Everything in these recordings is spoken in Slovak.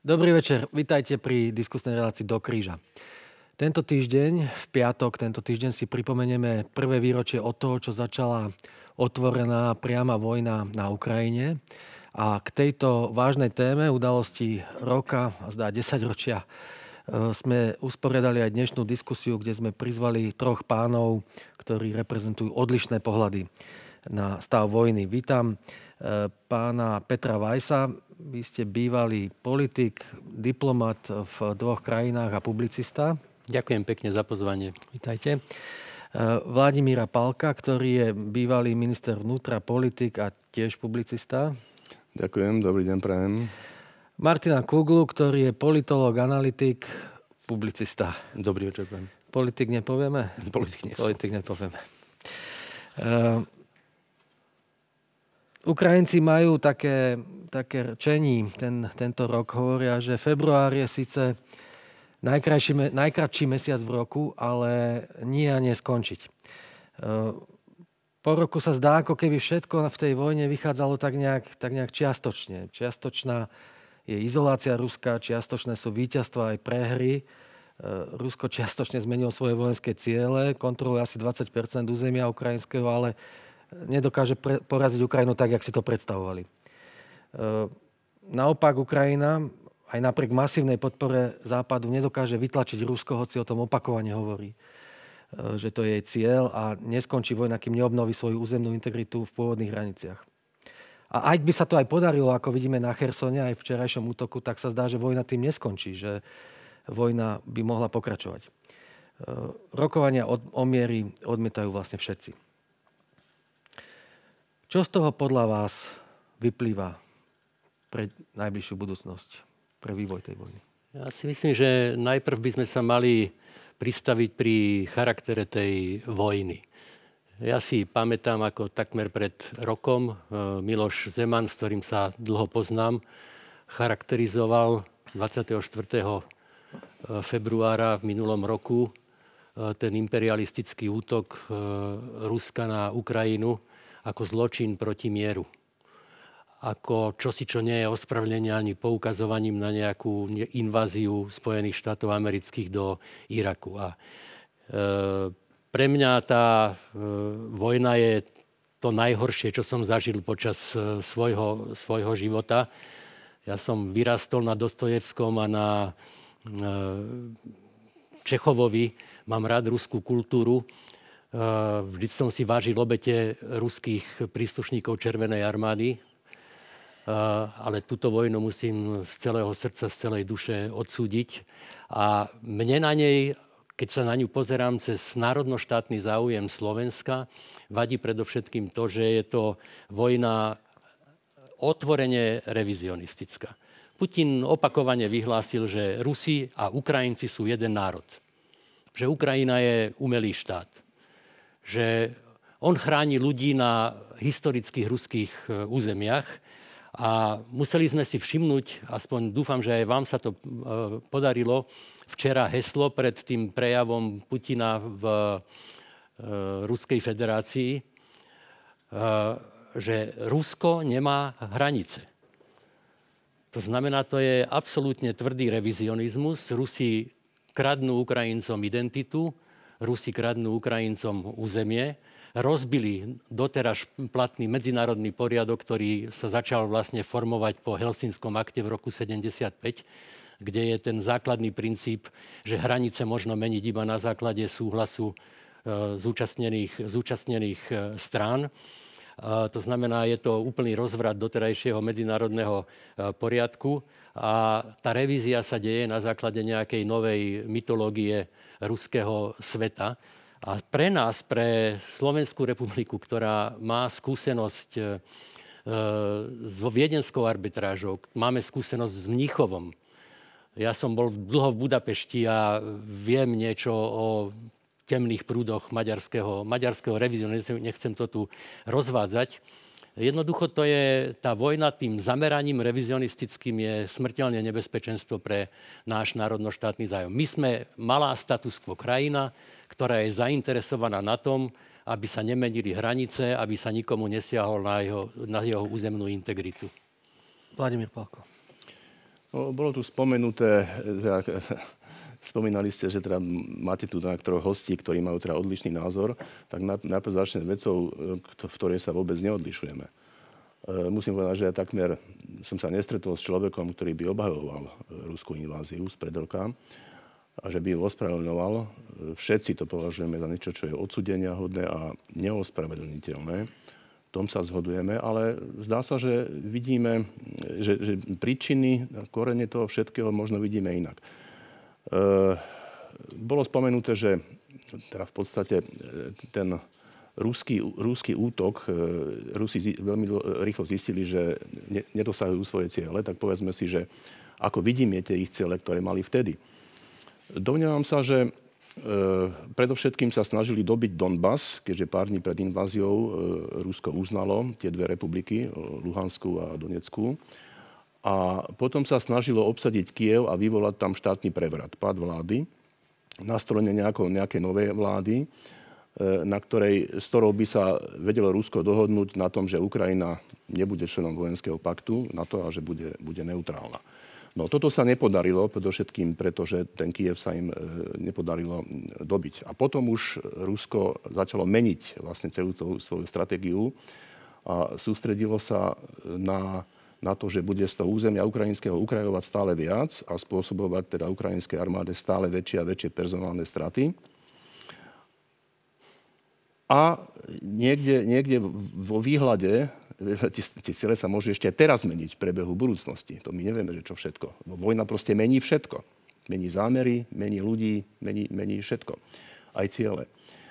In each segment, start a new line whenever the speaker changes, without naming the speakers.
Dobrý večer, vitajte pri diskusnej relácii Do kríža. Tento týždeň, v piatok, si pripomenieme prvé výročie od toho, čo začala otvorená priama vojna na Ukrajine. A k tejto vážnej téme udalosti roka, a zdá 10 ročia, sme usporiadali aj dnešnú diskusiu, kde sme prizvali troch pánov, ktorí reprezentujú odlišné pohľady na stav vojny. Vítam pána Petra Weissa. Vy ste bývalý politik, diplomat v dvoch krajinách a publicista.
Ďakujem pekne za pozvanie.
Vítajte. Vladimíra Palka, ktorý je bývalý minister vnútra, politik a tiež publicista.
Ďakujem, dobrý deň prajem.
Martina Kuglu, ktorý je politológ, analytik, publicista.
Dobrý večer prajem.
Politik nepovieme?
Politik
nepovieme. Ukrajinci majú také rčení tento rok. Hovoria, že február je síce najkratší mesiac v roku, ale nie a nie skončiť. Po roku sa zdá, ako keby všetko v tej vojne vychádzalo tak nejak čiastočne. Čiastočná je izolácia Ruska, čiastočné sú víťazstvá aj prehry. Rusko čiastočne zmenilo svoje vojenské ciele, kontroluje asi 20% územia ukrajinského, ale nedokáže poraziť Ukrajinu tak, jak si to predstavovali. Naopak Ukrajina aj napriek masívnej podpore Západu nedokáže vytlačiť Rusko, hoci o tom opakovane hovorí, že to je jej cieľ a neskončí vojna, kým neobnoví svoju územnú integritu v pôvodných hraniciach. A aj by sa to aj podarilo, ako vidíme na Chersone aj v včerajšom útoku, tak sa zdá, že vojna tým neskončí, že vojna by mohla pokračovať. Rokovania o miery odmietajú vlastne všetci. Čo z toho podľa vás vyplýva pre najbližšiu budúcnosť, pre vývoj tej vojny?
Ja si myslím, že najprv by sme sa mali pristaviť pri charaktere tej vojny. Ja si pamätám, ako takmer pred rokom Miloš Zeman, s ktorým sa dlho poznám, charakterizoval 24. februára v minulom roku ten imperialistický útok Ruska na Ukrajinu ako zločin proti mieru. Ako čosi, čo nie je ospravedlnenie ani poukazovaním na nejakú inváziu Spojených štátov amerických do Iraku. A pre mňa tá vojna je to najhoršie, čo som zažil počas svojho života. Ja som vyrastol na Dostojevskom a na Čechovovi. Mám rád ruskú kultúru. Vždy som si vážil obete ruských príslušníkov Červenej armády, ale túto vojnu musím z celého srdca, z celej duše odsúdiť. A mne na nej, keď sa na ňu pozerám cez národnoštátny záujem Slovenska, vadí predovšetkým to, že je to vojna otvorene revizionistická. Putin opakovane vyhlásil, že Rusi a Ukrajinci sú jeden národ. Že Ukrajina je umelý štát. Že on chráni ľudí na historických ruských územiach a museli sme si všimnúť, aspoň dúfam, že aj vám sa to podarilo, včera heslo pred tým prejavom Putina v Ruskej federácii, že Rusko nemá hranice. To znamená, to je absolútne tvrdý revizionizmus. Rusi kradnú Ukrajincom identitu, Rusi kradnú Ukrajincom územie, rozbili doteraz platný medzinárodný poriadok, ktorý sa začal vlastne formovať po Helsinskom akte v roku 75, kde je ten základný princíp, že hranice možno meniť iba na základe súhlasu zúčastnených strán. To znamená, je to úplný rozvrat doterajšieho medzinárodného poriadku a tá revízia sa deje na základe nejakej novej mytológie ruského sveta. A pre nás, pre Slovenskú republiku, ktorá má skúsenosť so viedenskou arbitrážou, máme skúsenosť s Mníchovom. Ja som bol dlho v Budapešti a viem niečo o temných prúdoch maďarského revizionizmu, nechcem to tu rozvádzať. Jednoducho to je, tá vojna tým zameraním revizionistickým je smrteľne nebezpečenstvo pre náš národnoštátny zájom. My sme malá status quo krajina, ktorá je zainteresovaná na tom, aby sa nemenili hranice, aby sa nikomu nesiahol na jeho územnú integritu.
Vladimír Palko.
No, bolo tu spomenuté, spomínali ste, že teda máte tu troch hostí, ktorí majú teda odlišný názor, tak najprv začnem vecou, v ktorej sa vôbec neodlišujeme. Musím povedať, že ja takmer som sa nestretol s človekom, ktorý by obhajoval ruskú inváziu spred roka a že by ju ospravedlňoval. Všetci to považujeme za niečo, čo je odsúdenia hodné a neospravedlniteľné. V tom sa zhodujeme, ale zdá sa, že vidíme, že príčiny, korene toho všetkého možno vidíme inak. Bolo spomenuté, že teda v podstate ten ruský útok, Rusi veľmi rýchlo zistili, že nedosahujú svoje ciele, tak povedzme si, že ako vidíme tie ich ciele, ktoré mali vtedy. Domnievam sa, že predovšetkým sa snažili dobiť Donbas, keďže pár dní pred inváziou Rusko uznalo tie dve republiky, Luhanskú a Donetskú. A potom sa snažilo obsadiť Kyjev a vyvolať tam štátny prevrat, pád vlády, nastolenie nejakej novej vlády, s ktorou by sa vedelo Rusko dohodnúť na tom, že Ukrajina nebude členom vojenského paktu NATO a že bude neutrálna. No toto sa nepodarilo, predovšetkým pretože ten Kyjev sa im nepodarilo dobiť. A potom už Rusko začalo meniť vlastne celú tú svoju stratégiu a sústredilo sa na to, že bude z toho územia ukrajinského ukrajovať stále viac a spôsobovať teda ukrajinskej armáde stále väčšie a väčšie personálne straty. A niekde vo výhľade, tie ciele sa môžu ešte teraz meniť v priebehu budúcnosti. To my nevieme, že čo všetko. Vojna proste mení všetko. Mení zámery, mení ľudí, mení všetko. Aj ciele.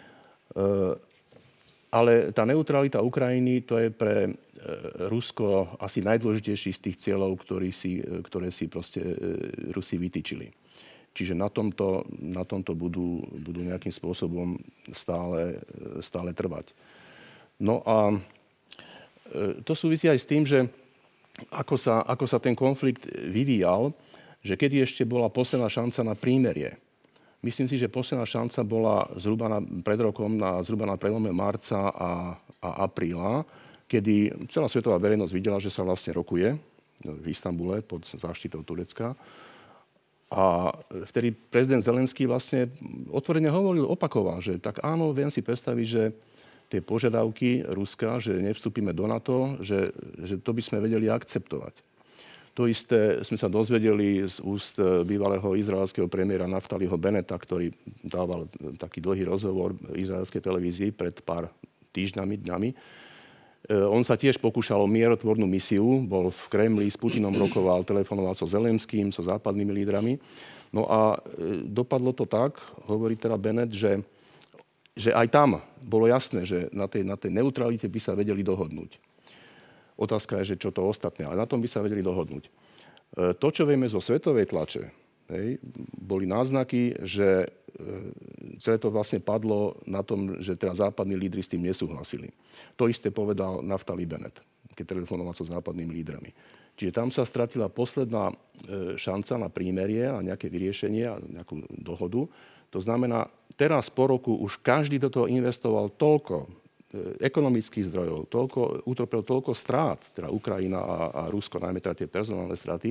Ale tá neutralita Ukrajiny, to je pre Rusko asi najdôležitejší z tých cieľov, ktoré si proste Rusi vytýčili. Čiže na tomto budú nejakým spôsobom stále trvať. No a to súvisí aj s tým, že ako sa ten konflikt vyvíjal, že kedy ešte bola posledná šanca na prímerie. Myslím si, že posledná šanca bola pred rokom, zhruba na prelome marca a apríla, kedy celá svetová verejnosť videla, že sa vlastne rokuje v Istanbule pod záštitou Turecka. A vtedy prezident Zelenský vlastne otvorene opakoval, že tak áno, viem si predstaviť, že tie požiadavky Ruska, že nevstúpime do NATO, že to by sme vedeli akceptovať. To isté sme sa dozvedeli z úst bývalého izraelského premiéra Naftaliho Beneta, ktorý dával taký dlhý rozhovor v izraelskej televízii pred pár dňami. On sa tiež pokúšal o mierotvornú misiu, bol v Kremli, s Putinom rokoval, telefonoval so Zelenským, so západnými lídrami. No a dopadlo to tak, hovorí teda Bennett, že aj tam bolo jasné, že na tej neutralite by sa vedeli dohodnúť. Otázka je, že čo to ostatné, ale na tom by sa vedeli dohodnúť. To, čo vieme zo svetovej tlače, boli náznaky, že celé to vlastne padlo na tom, že teda západní lídri s tým nesúhlasili. To isté povedal Naftali Bennett, keď telefonoval so západnými lídrami. Čiže tam sa stratila posledná šanca na prímerie a nejaké vyriešenie a nejakú dohodu. To znamená, teraz po roku už každý do toho investoval toľko ekonomických zdrojov, utrpel toľko strát, teda Ukrajina a Rusko, najmä teda tie personálne straty.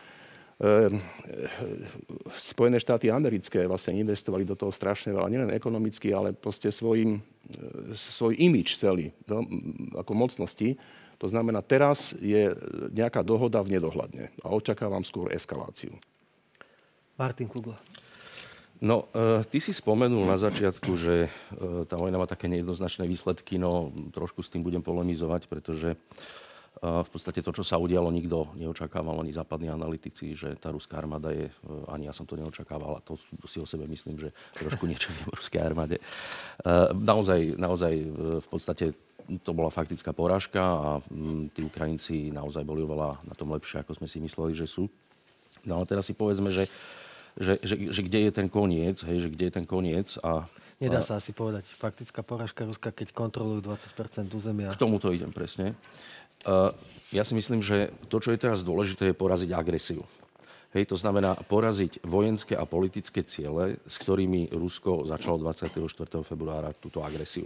Spojené štáty americké vlastne investovali do toho strašne veľa, nielen ekonomicky, ale proste svoj imidž celý ako mocnosti. To znamená, teraz je nejaká dohoda v nedohľadne a očakávam skôr eskaláciu.
Martin Kugla.
No, ty si spomenul na začiatku, že tá vojna má také nejednoznačné výsledky, no trošku s tým budem polemizovať, pretože v podstate to, čo sa udialo, nikto neočakával, ani západní analytici, že tá ruská armáda je, ani ja som to neočakával, a to si o sebe myslím, že trošku niečo viem o ruskej armáde. Naozaj v podstate to bola faktická porážka a tí Ukrajinci naozaj boli oveľa na tom lepšie, ako sme si mysleli, že sú. No ale teraz si povedzme, že kde je ten koniec, že kde je ten koniec a...
Nedá sa asi povedať. Faktická porážka Ruska, keď kontrolujú 20% územia.
K tomuto idem presne. Ja si myslím, že to, čo je teraz dôležité, je poraziť agresiu. To znamená poraziť vojenské a politické ciele, s ktorými Rusko začalo 24. februára túto agresiu.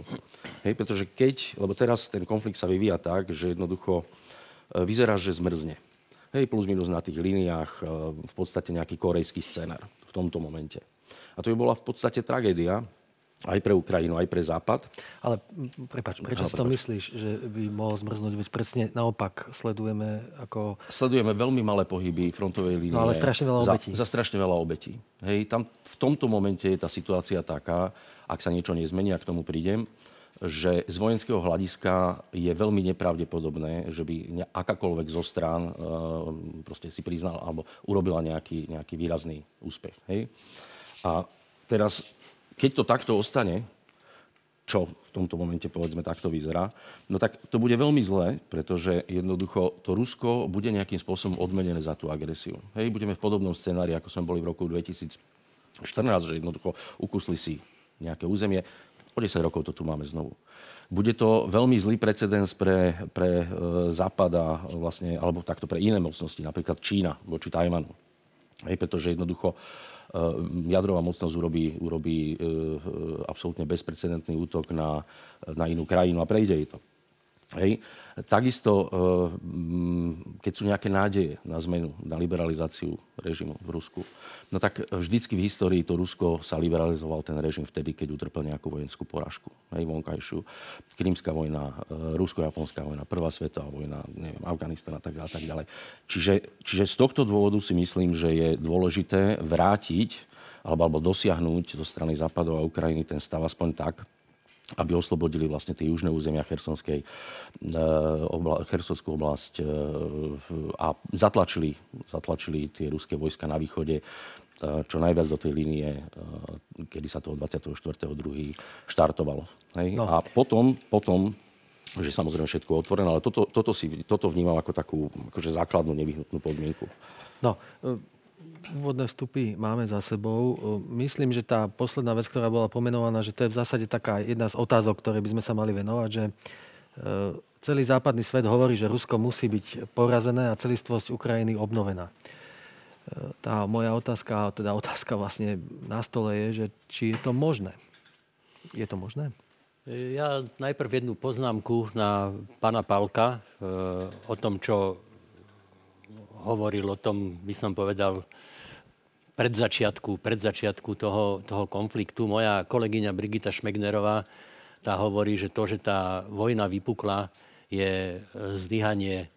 Pretože lebo teraz ten konflikt sa vyvíja tak, že jednoducho vyzerá, že zmrzne. Hej, plus minus na tých líniách v podstate nejaký korejský scenár v tomto momente. A to by bola v podstate tragédia aj pre Ukrajinu, aj pre Západ.
Ale prepáč, prečo si to myslíš, že by mohol zmrznúť? Veď presne naopak sledujeme
veľmi malé pohyby frontovej línie.
No ale strašne veľa obetí.
Za strašne veľa obetí. Hej, tam v tomto momente je tá situácia taká, ak sa niečo nezmení, a k tomu prídem, že z vojenského hľadiska je veľmi nepravdepodobné, že by akákoľvek zo strán proste si priznala alebo urobila nejaký výrazný úspech. Hej? A teraz, keď to takto ostane, čo v tomto momente povedzme takto vyzerá, no tak to bude veľmi zlé, pretože jednoducho to Rusko bude nejakým spôsobom odmenené za tú agresiu. Hej, budeme v podobnom scenári, ako sme boli v roku 2014, že jednoducho ukusli si nejaké územie. O 10 rokov to tu máme znovu. Bude to veľmi zlý precedens pre Západ a vlastne, alebo takto pre iné mocnosti, napríklad Čína voči Tajvanu. Hej, pretože jednoducho jadrová mocnosť urobí absolútne bezprecedentný útok na inú krajinu a prejde jej to. Hej. Takisto, keď sú nejaké nádeje na zmenu, na liberalizáciu režimu v Rusku, no tak vždycky v histórii to Rusko sa liberalizoval ten režim vtedy, keď utrpel nejakú vojenskú porážku. Hej, vonkajšiu. Krymská vojna, rusko-japonská vojna, prvá svetová vojna, neviem, Afganistan a tak ďalej. Čiže z tohto dôvodu si myslím, že je dôležité vrátiť alebo dosiahnuť zo strany Západu a Ukrajiny ten stav aspoň tak, aby oslobodili vlastne tie južné územia Chersonskú oblasť a zatlačili tie ruské vojska na východe čo najviac do tej línie, kedy sa toho 24.2. štartovalo. Hej? No. A potom, že samozrejme všetko otvorené, ale toto vnímam ako takú akože základnú nevyhnutnú podmienku.
No, úvodné vstupy máme za sebou. Myslím, že tá posledná vec, ktorá bola pomenovaná, že to je v zásade taká jedna z otázok, ktoré by sme sa mali venovať, že celý západný svet hovorí, že Rusko musí byť porazené a celistvosť Ukrajiny obnovená. Tá moja otázka, teda otázka vlastne na stole je, že či je to možné. Je to možné?
Ja najprv jednu poznámku na pána Pálka o tom, čo hovoril o tom, by som povedal, predzačiatku toho konfliktu. Moja kolegyňa Brigita Šmegnerová tá hovorí, že to, že tá vojna vypukla, je zlyhanie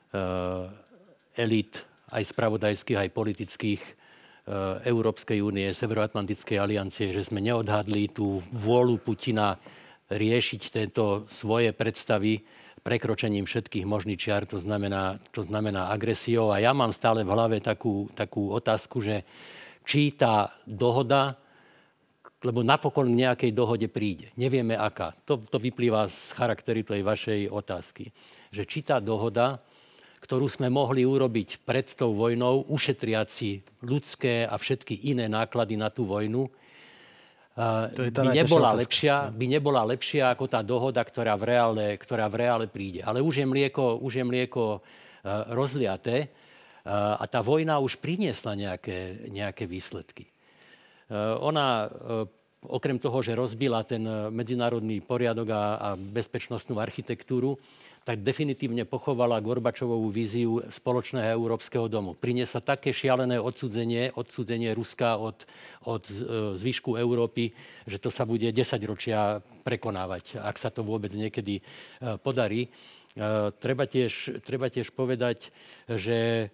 elít aj spravodajských, aj politických Európskej únie, Severoatlantickej aliancie, že sme neodhadli tú vôľu Putina riešiť tieto svoje predstavy prekročením všetkých možných čiar, to znamená agresiou. A ja mám stále v hlave takú otázku, že či tá dohoda, lebo napokon k nejakej dohode príde. Nevieme aká. To vyplýva z charakteru tej vašej otázky. Že či tá dohoda, ktorú sme mohli urobiť pred tou vojnou, ušetriaci ľudské a všetky iné náklady na tú vojnu, by nebola lepšia ako tá dohoda, ktorá v reále príde. Ale už je mlieko rozliaté a tá vojna už priniesla nejaké výsledky. Ona, okrem toho, že rozbila ten medzinárodný poriadok a bezpečnostnú architektúru, tak definitívne pochovala Gorbačovovú víziu spoločného európskeho domu. Priniesla také šialené odcudzenie Ruska od zvyšku Európy, že to sa bude 10 ročia prekonávať, ak sa to vôbec niekedy podarí. Treba tiež povedať, že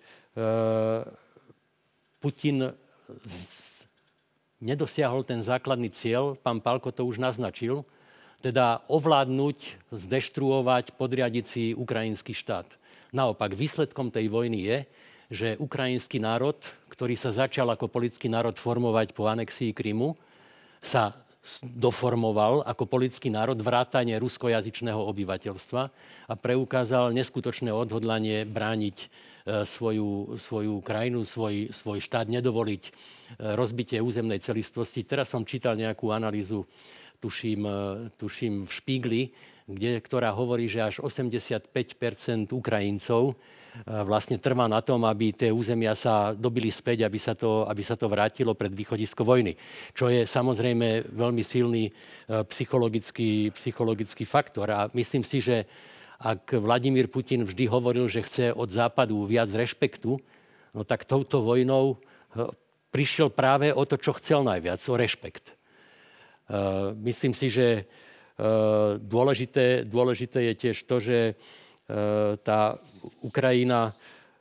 Putin nedosiahol ten základný cieľ, pán Pálko to už naznačil, teda ovládnuť, zdeštruovať, podriadiť si ukrajinský štát. Naopak, výsledkom tej vojny je, že ukrajinský národ, ktorý sa začal ako politický národ formovať po anexii Krymu, sa doformoval ako politický národ vrátane ruskojazyčného obyvateľstva a preukázal neskutočné odhodlanie brániť svoju krajinu, svoj štát, nedovoliť rozbitie územnej celistvosti. Teraz som čítal nejakú analýzu, tuším v Špígli, ktorá hovorí, že až 85% Ukrajincov vlastne trvá na tom, aby tie územia sa dobili späť, aby sa to vrátilo pred východisko vojny. Čo je samozrejme veľmi silný psychologický faktor. A myslím si, že ak Vladimír Putin vždy hovoril, že chce od Západu viac rešpektu, no tak touto vojnou prišiel práve o to, čo chcel najviac, o rešpekt. Myslím si, že dôležité je tiež to, že tá Ukrajina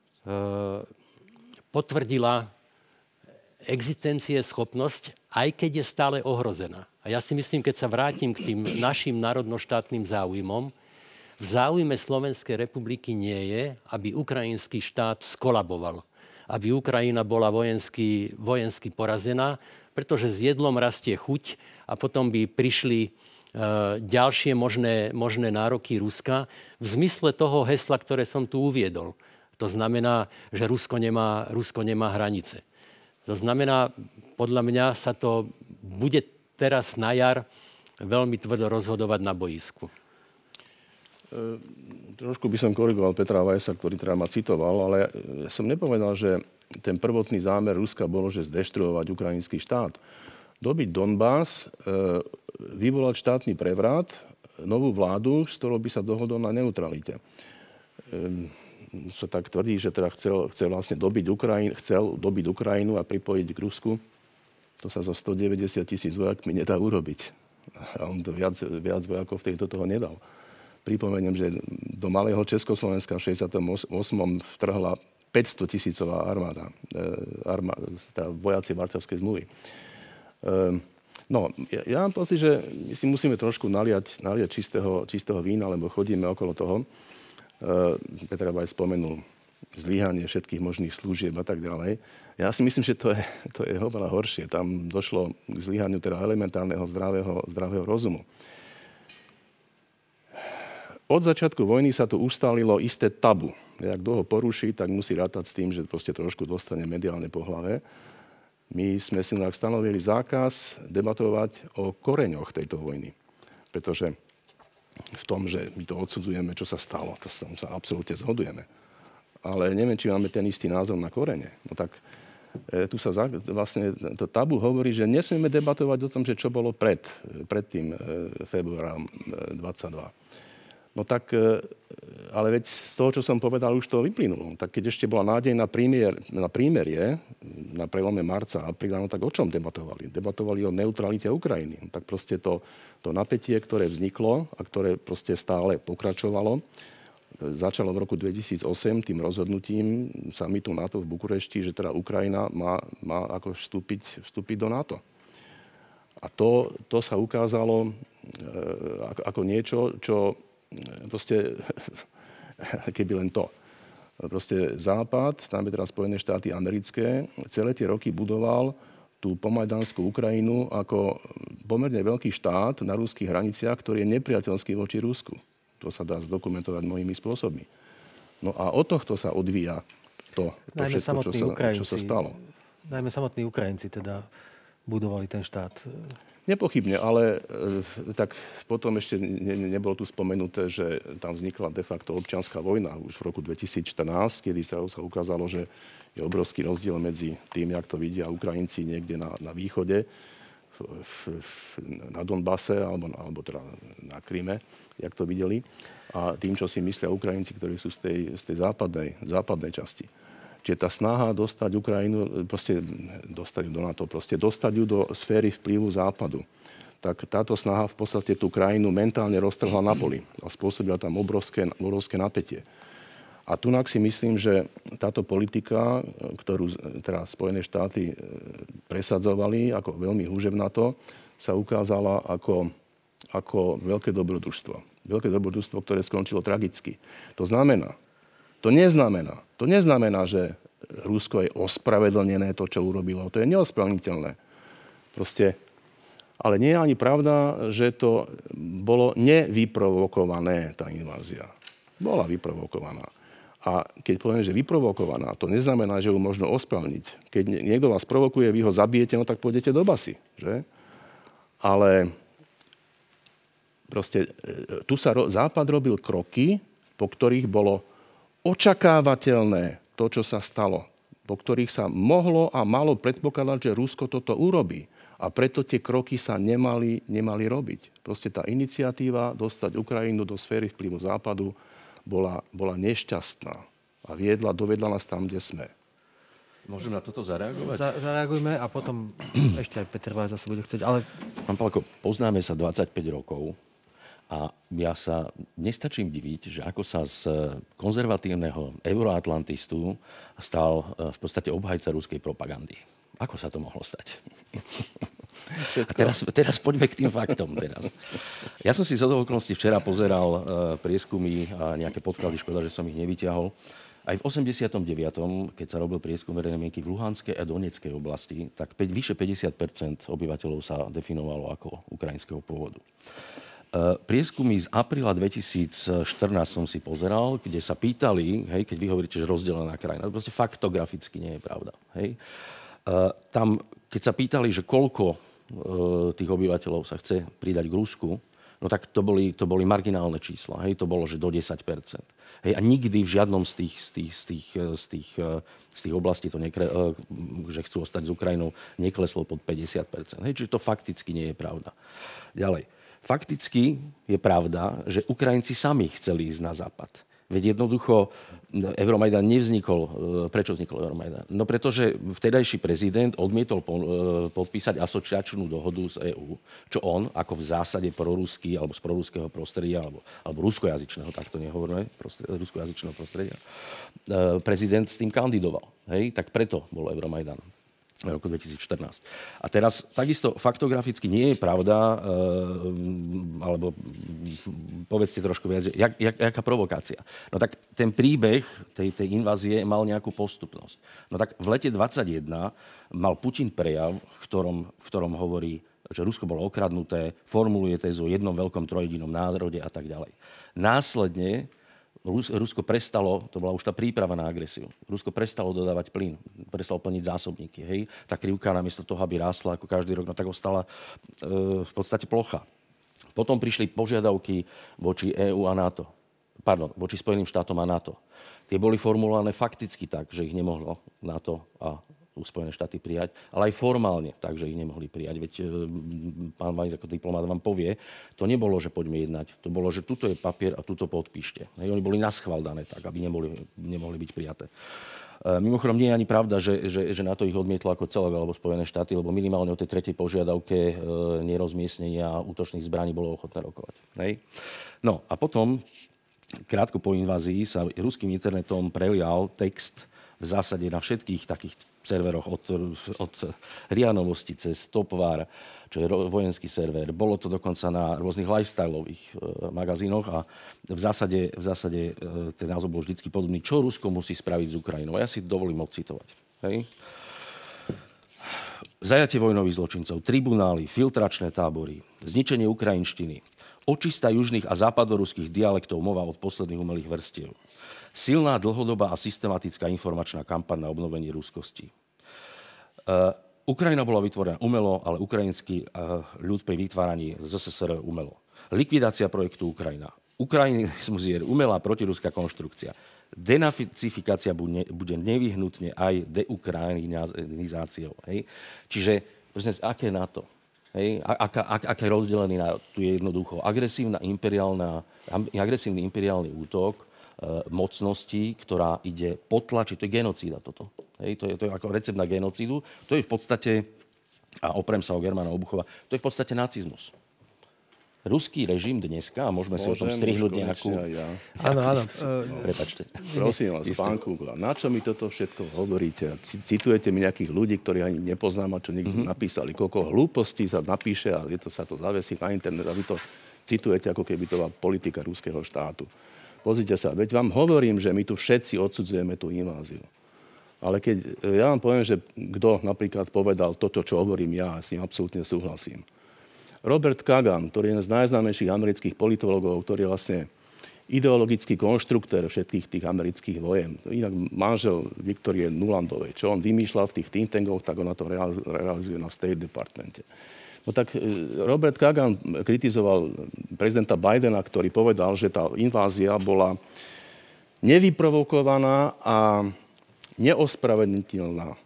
potvrdila existencieschopnosť, aj keď je stále ohrozená. A ja si myslím, keď sa vrátim k tým našim národnoštátnym záujmom, v záujme Slovenskej republiky nie je, aby ukrajinský štát skolaboval. Aby Ukrajina bola vojensky porazená, pretože s jedlom rastie chuť a potom by prišli ďalšie možné nároky Ruska v zmysle toho hesla, ktoré som tu uviedol. To znamená, že Rusko nemá hranice. To znamená, podľa mňa sa to bude teraz na jar veľmi tvrdo rozhodovať na boisku.
Trošku by som korigoval Petra Weissa, ktorý teda ma citoval, ale som nepovedal, že ten prvotný zámer Ruska bolo, že zdeštruovať ukrajinský štát. Dobiť Donbas, vyvolať štátny prevrat, novú vládu, s ktorou by sa dohodol na neutralite. Sa tak tvrdí, že teda chcel vlastne dobiť Ukrajinu a pripojiť k Rusku. To sa so 190 000 vojakmi nedá urobiť. A on to viac vojakov v tejto toho nedal. Pripomeniem, že do malého Československa v 68. vtrhla 500 000 armáda, vojaci Varšavskej zmluvy. No, ja mám pocit, že si musíme trošku naliať čistého vína, lebo chodíme okolo toho. Peter Weiss spomenul zlyhanie všetkých možných služieb a tak ďalej. Ja si myslím, že to je oveľa horšie. Tam došlo k zlyhaniu teda elementárneho zdravého rozumu. Od začiatku vojny sa tu ustálilo isté tabu. Ak kto ho poruší, tak musí rátať s tým, že proste trošku dostane mediálne po hlave. My sme si stanovili zákaz debatovať o koreňoch tejto vojny. Pretože v tom, že my to odsudzujeme, čo sa stalo, to sa absolútne zhodujeme. Ale neviem, či máme ten istý názor na korene. No tak tu sa vlastne to tabu hovorí, že nesmieme debatovať o tom, že čo bolo pred tým februárom 22. No tak, ale veď z toho, čo som povedal, už to vyplynulo. Tak keď ešte bola nádej na prímerie, na prelome marca a apríla, no tak o čom debatovali? Debatovali o neutralite Ukrajiny. No tak proste to napätie, ktoré vzniklo a ktoré proste stále pokračovalo, začalo v roku 2008 tým rozhodnutím samitu NATO v Bukurešti, že teda Ukrajina má ako vstúpiť do NATO. A to sa ukázalo ako niečo, čo proste, keby len to. Proste Západ, tam je teraz Spojené štáty americké, celé tie roky budoval tú pomajdanskú Ukrajinu ako pomerne veľký štát na ruských hraniciach, ktorý je nepriateľský voči Rusku. To sa dá zdokumentovať mnohými spôsobmi. No a od tohto sa odvíja to všetko, čo sa stalo.
Najmä samotní Ukrajinci teda budovali ten štát.
Nepochybne, ale tak potom ešte nebolo tu spomenuté, že tam vznikla de facto občianská vojna už v roku 2014, kedy sa ukázalo, že je obrovský rozdiel medzi tým, jak to vidia Ukrajinci niekde na východe, na Donbase alebo teda na Kryme, jak to videli, a tým, čo si myslia Ukrajinci, ktorí sú z tej západnej časti. Čiže tá snaha dostať Ukrajinu, proste dostať ju do NATO, proste dostať ju do sféry vplyvu Západu, tak táto snaha v podstate tú krajinu mentálne roztrhla na poli a spôsobila tam obrovské napätie. A tunak si myslím, že táto politika, ktorú teda Spojené štáty presadzovali ako veľmi húževnato, sa ukázala ako veľké dobrodružstvo. Veľké dobrodružstvo, ktoré skončilo tragicky. To neznamená, že Rusko je ospravedlnené to, čo urobilo. To je neospravedlniteľné. Proste, ale nie je ani pravda, že to bolo nevyprovokované, tá invázia. Bola vyprovokovaná. A keď poviem, že vyprovokovaná, to neznamená, že ju možno ospravedlniť. Keď niekto vás provokuje, vy ho zabijete, no tak pôjdete do basy. Že? Ale proste tu sa Západ robil kroky, po ktorých bolo očakávateľné to, čo sa stalo, po ktorých sa mohlo a malo predpokladať, že Rusko toto urobí. A preto tie kroky sa nemali robiť. Proste tá iniciatíva dostať Ukrajinu do sféry vplyvu Západu bola nešťastná a dovedla nás tam, kde sme.
Môžem na toto zareagovať?
Zareagujme a potom ešte aj Peter Váľ zase bude chcieť. Ale...
Pán Pálko, poznáme sa 25 rokov a ja sa nestačím diviť, že ako sa z konzervatívneho euroatlantistu stal v podstate obhajca ruskej propagandy. Ako sa to mohlo stať? A teraz poďme k tým faktom. Teraz. Ja som si z okolností včera pozeral prieskumy a nejaké podklady, škoda, že som ich nevyťahol. Aj v 89., keď sa robil prieskum verejnej mienky v Luhanskej a Donetskej oblasti, tak vyše 50% obyvateľov sa definovalo ako ukrajinského pôvodu. Prieskumy z apríla 2014 som si pozeral, kde sa pýtali, hej, keď vy hovoríte, že rozdelená krajina, to proste faktograficky nie je pravda. Hej. Tam, keď sa pýtali, že koľko tých obyvateľov sa chce pridať k Rusku, no tak to boli marginálne čísla. Hej, to bolo, že do 10%. Hej, a nikdy v žiadnom z tých oblastí, že chcú ostať s Ukrajinou, nekleslo pod 50%. Hej, čiže to fakticky nie je pravda. Ďalej. Fakticky je pravda, že Ukrajinci sami chceli ísť na západ. Veď jednoducho Euromajdan nevznikol. Prečo vznikol Euromajdan? No pretože vtedajší prezident odmietol podpísať asociačnú dohodu z EÚ, čo on, ako v zásade proruský, alebo z proruského prostredia, alebo ruskojazyčného, tak to nehovoríme, ruskojazyčného prostredia, prezident s tým kandidoval. Hej? Tak preto bol Euromajdan v roku 2014. A teraz takisto faktograficky nie je pravda, alebo povedzte trošku viac, jaká provokácia. No tak ten príbeh tej invázie mal nejakú postupnosť. No tak v lete 2021 mal Putin prejav, v ktorom hovorí, že Rusko bolo okradnuté, formuluje tézu o jednom veľkom trojedinom národe a tak ďalej. Následne Rusko prestalo, to bola už tá príprava na agresiu, Rusko prestalo dodávať plyn, prestalo plniť zásobníky. Hej? Tá krivka namiesto toho, aby rástla ako každý rok, no tak ostala v podstate plocha. Potom prišli požiadavky voči EÚ a NATO. Voči Spojeným štátom a NATO. Tie boli formulované fakticky tak, že ich nemohlo NATO a Spojené štáty prijať, ale aj formálne, takže ich nemohli prijať. Veď pán Vajs ako diplomát vám povie, to nebolo, že poďme jednať. To bolo, že tuto je papier a tuto podpíšte. Hej, oni boli naschvál dané tak, aby nemohli byť prijaté. Mimochodom, nie je ani pravda, že NATO ich odmietlo ako celok, alebo Spojené štáty, lebo minimálne o tej tretej požiadavke nerozmiestnenia útočných zbraní bolo ochotné rokovať. Hej. No a potom, krátko po invázii, sa ruským internetom prelial text v zásade na všetkých takých serveroch od Rianovosti cez Topvar, čo je vojenský server. Bolo to dokonca na rôznych lifestyleových magazínoch a v zásade ten názov bol vždycky podobný. Čo Rusko musí spraviť s Ukrajinou? Ja si dovolím odcitovať. Hej? Zajatie vojnových zločincov, tribunály, filtračné tábory, zničenie ukrajinštiny, očista južných a západoruských dialektov mova od posledných umelých vrstiev. Silná, dlhodobá a systematická informačná kampaň na obnovenie ruskosti. Ukrajina bola vytvorená umelo, ale ukrajinský ľud pri vytváraní ZSSR umelo. Likvidácia projektu Ukrajina. Ukrajinizmus je umelá protiruská konštrukcia. Denacifikácia bude nevyhnutne aj deukrajinizáciou. Hej? Čiže, prosím, aké NATO? Hej? Aké rozdelený na tu je jednoducho agresívny imperiálny útok mocnosti, ktorá ide potlačiť. To je genocída toto. Hej, to je ako recept na genocídu. To je v podstate, a oprem sa o Germana Obuchova, to je v podstate nacizmus. Ruský režim dneska, a môžeme si o tom strihnúť nejakú...
Áno.
Prepačte. Prosím vás, pán Kugla, na čo mi toto všetko hovoríte? Citujete mi nejakých ľudí, ktorí ani nepoznám, a čo niekto napísali. Koľko hlúpostí sa napíše a sa to zavesí na internet a vy to citujete, ako keby to bola politika ruského štátu. Pozrite sa, veď vám hovorím, že my tu všetci odsudzujeme tú inváziu. Ale keď ja vám poviem, že kto napríklad povedal toto, čo hovorím ja, s ním absolútne súhlasím. Robert Kagan, ktorý je jeden z najznámejších amerických politologov, ktorý je vlastne ideologický konštruktér všetkých tých amerických vojen. Inak manžel Viktorie Nulandovej, čo on vymýšľal v tých think tankoch, tak on na to realizuje na State Departmente. No tak Robert Kagan kritizoval prezidenta Bidena, ktorý povedal, že tá invázia bola nevyprovokovaná a neospravedlniteľná.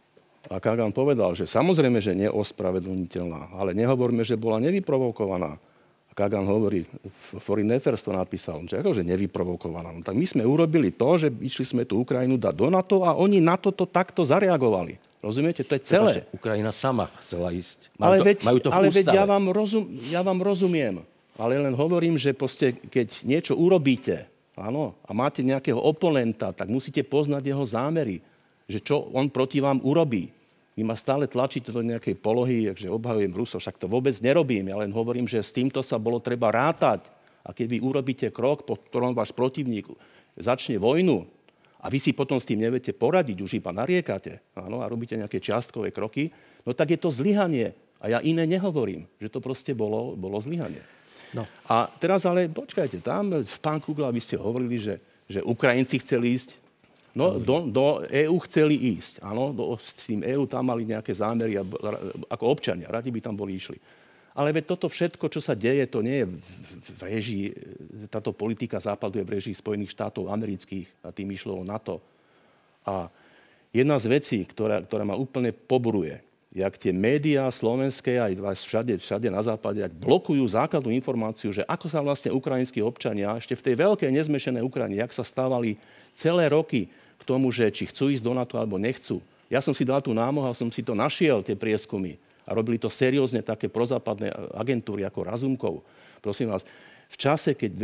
A Kagan povedal, že samozrejme, že neospravedlniteľná, ale nehovorme, že bola nevyprovokovaná. A Kagan hovorí, Foreign Affairs to napísal, že akože nevyprovokovaná. No tak my sme urobili to, že išli sme tú Ukrajinu dať do NATO a oni na toto takto zareagovali. Rozumiete? To je celé.
Pretože Ukrajina sama chcela ísť.
Majú
to v ústave.
Ja vám rozumiem. Ale len hovorím, že proste, keď niečo urobíte, áno, a máte nejakého oponenta, tak musíte poznať jeho zámery, že čo on proti vám urobí. Vy ma stále tlačíte do nejakej polohy, že obhajujem Rusov, však to vôbec nerobím. Ja len hovorím, že s týmto sa bolo treba rátať. A keď vy urobíte krok, po ktorom váš protivník začne vojnu, a vy si potom s tým neviete poradiť, už iba nariekate, áno, a robíte nejaké čiastkové kroky, no tak je to zlyhanie. A ja iné nehovorím, že to proste bolo zlyhanie.
No.
A teraz ale, počkajte, tam, pán Kugla, vy ste hovorili, že Ukrajinci chceli ísť, no do EÚ chceli ísť, áno, s tým EÚ tam mali nejaké zámery ako občania, radi by tam boli išli. Ale veď toto všetko, čo sa deje, to nie je v réžii, táto politika západu je v réžii Spojených štátov amerických a tým išlo o NATO. A jedna z vecí, ktorá ma úplne poburuje, jak tie médiá slovenské aj všade na západe, jak blokujú základnú informáciu, že ako sa vlastne ukrajinskí občania ešte v tej veľkej nezmešenej Ukrajine, jak sa stávali celé roky k tomu, že či chcú ísť do NATO alebo nechcú. Ja som si dal tú námahu a som si to našiel, tie prieskumy. A robili to seriózne také prozápadné agentúry ako Razumkov. Prosím vás, v čase, keď v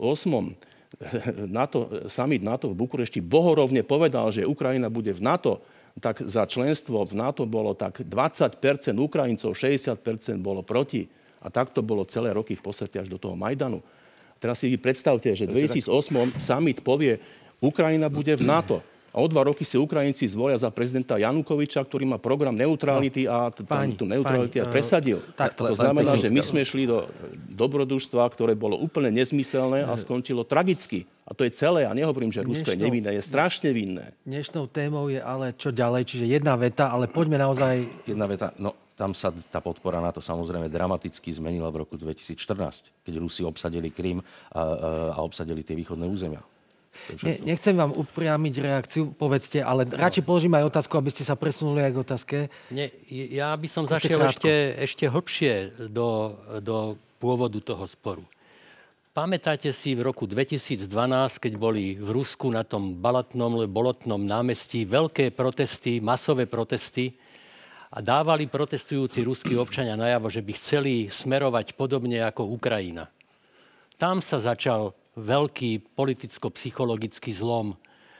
2008 summit NATO v Bukurešti bohorovne povedal, že Ukrajina bude v NATO, tak za členstvo v NATO bolo tak 20% Ukrajincov, 60% bolo proti. A tak to bolo celé roky v podstate až do toho Majdanu. Teraz si predstavte, že v 2008 summit povie, Ukrajina bude v NATO. A o 2 roky si Ukrajinci zvolia za prezidenta Janukoviča, ktorý má program neutrality a tú neutrality presadil. To znamená, že my sme šli do dobrodružstva, ktoré bolo úplne nezmyselné a skončilo tragicky. A to je celé. Ja nehovorím, že Rusko je nevinné, je strašne vinné.
Dnešnou témou je ale čo ďalej, čiže jedna veta, ale poďme naozaj...
Jedna veta, no tam sa tá podpora NATO samozrejme dramaticky zmenila v roku 2014, keď Rusi obsadili Krym a obsadili tie východné územia.
Nechcem vám upriamiť reakciu, povedzte, ale radšej položím aj otázku, aby ste sa presunuli aj k otázke.
Ja by som zašiel ešte hlbšie do pôvodu toho sporu. Pamätáte si v roku 2012, keď boli v Rusku na tom bolotnom námestí veľké protesty, masové protesty a dávali protestujúci ruskí občania najavo, že by chceli smerovať podobne ako Ukrajina. Tam sa začal veľký politicko-psychologický zlom